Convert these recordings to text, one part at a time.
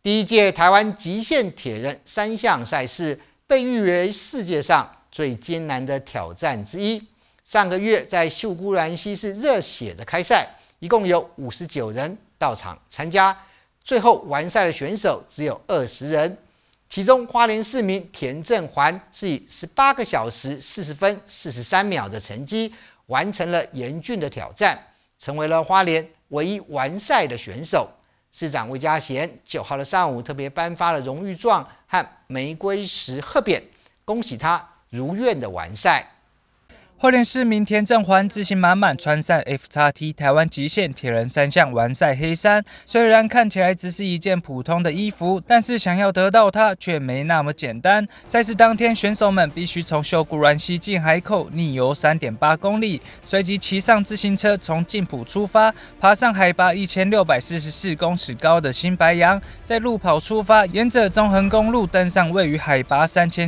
第一届台湾极限铁人3项赛事被誉为世界上最艰难的挑战之一。上个月在秀姑峦溪是热血的开赛，一共有59人到场参加，最后完赛的选手只有20人。其中花莲市民田正环是以18个小时40分43秒的成绩完成了严峻的挑战，成为了花莲唯一完赛的选手。市长魏家贤9号的上午特别颁发了荣誉状和玫瑰石贺匾，恭喜他如愿的完赛。 花莲市民田正环自信满满穿上 FXT 台湾极限铁人3项完赛黑衫，虽然看起来只是一件普通的衣服，但是想要得到它却没那么简单。赛事当天，选手们必须从秀姑峦溪进海口逆游3.8公里，随即骑上自行车从进埔出发，爬上海拔1644公尺高的新白杨，再路跑出发，沿着中横公路登上位于海拔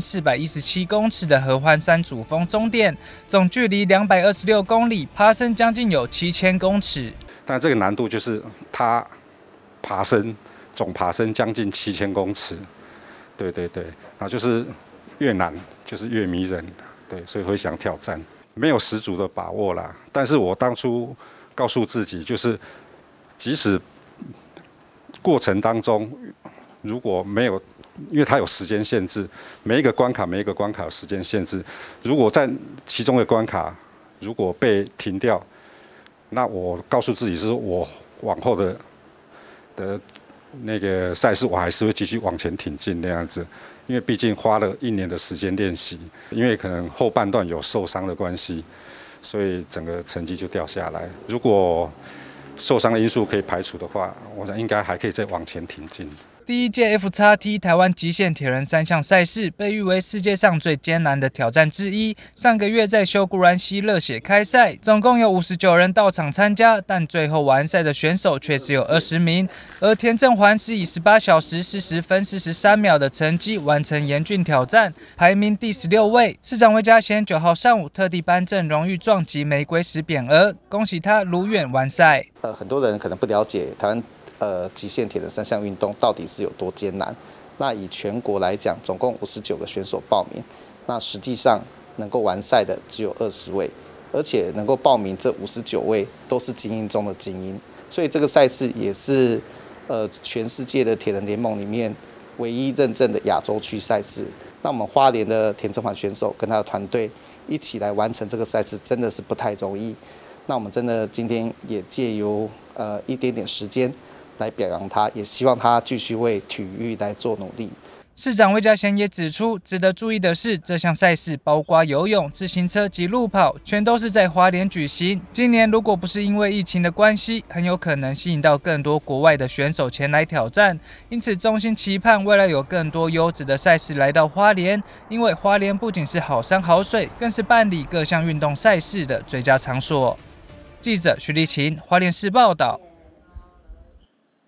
3417公尺的合欢山主峰终点。总距离226公里，爬升将近有7000公尺。 但这个难度就是它总爬升将近7000公尺，对，然后就是越难就是越迷人，对，所以会想挑战，没有十足的把握啦。但是我当初告诉自己，就是即使过程当中如果没有。因为它有时间限制，每一个关卡有时间限制。如果在其中的关卡如果被停掉，那我告诉自己是我往后的那个赛事，我还是会继续往前挺进那样子。因为毕竟花了1年的时间练习，因为可能后半段有受伤的关系，所以整个成绩就掉下来。如果受伤的因素可以排除的话，我想应该还可以再往前挺进。 第一届 FXT 台湾极限铁人3项赛事被誉为世界上最艰难的挑战之一。上个月在秀姑峦溪热血开赛，总共有59人到场参加，但最后完赛的选手却只有20名。而田正环是以18小时40分43秒的成绩完成严峻挑战，排名第16位。市长魏家贤9号上午特地颁赠荣誉状及玫瑰石匾额，恭喜他如愿完赛。 很多人可能不了解台湾极限铁人3项运动到底是有多艰难。那以全国来讲，总共59个选手报名，那实际上能够完赛的只有20位，而且能够报名这59位都是精英中的精英，所以这个赛事也是全世界的铁人联盟里面唯一认证的亚洲区赛事。那我们花莲的田正环选手跟他的团队一起来完成这个赛事，真的是不太容易。那我们真的今天也借由一点点时间来表扬他，也希望他继续为体育来做努力。 市长魏家贤也指出，值得注意的是，这项赛事包括游泳、自行车及路跑，全都是在花莲举行。今年如果不是因为疫情的关系，很有可能吸引到更多国外的选手前来挑战。因此，衷心期盼未来有更多优质的赛事来到花莲，因为花莲不仅是好山好水，更是办理各项运动赛事的最佳场所。记者徐立琴，花莲市报道。